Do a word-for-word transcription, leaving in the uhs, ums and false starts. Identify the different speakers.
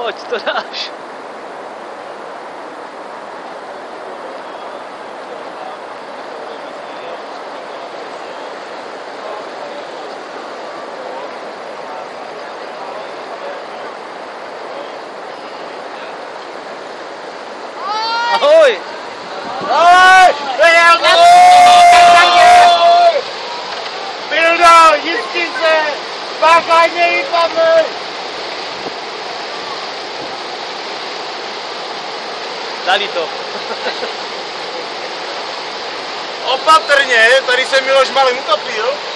Speaker 1: Ať to dáš. Ahoj!
Speaker 2: Ahoj! Bildo, jistice! Spáchajně jí padly!
Speaker 1: Dali to.
Speaker 2: Opatrně, tady se Miloš malým utopil.